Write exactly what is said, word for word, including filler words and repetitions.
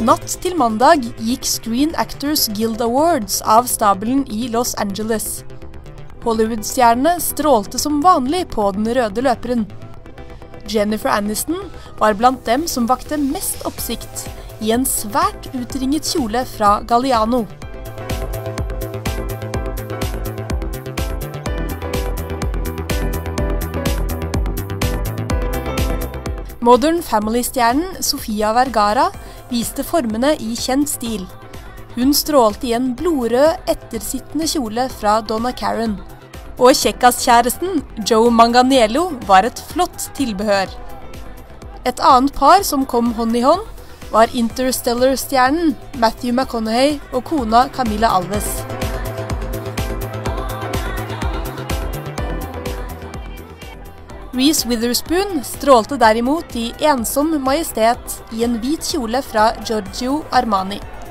Natt til mandag gikk Screen Actors Guild Awards av stabelen i Los Angeles. Hollywood-stjernene strålte som vanlig på den røde løperen. Jennifer Aniston var blant dem som vakte mest oppsikt i en svært utringet kjole fra Galliano. Modern Family-stjernen Sofia Vergara viste formene i kjent stil. Hun strålte i en blodrød, ettersittende kjole fra Donna Karan. Og kjekkas-kjæresten Joe Manganiello var et flott tilbehør. Et annet par som kom hånd i hånd var Interstellar-stjernen Matthew McConaughey og kona Camila Alves. Reese Witherspoon strålte derimot i ensom majestet i en hvit kjole fra Giorgio Armani.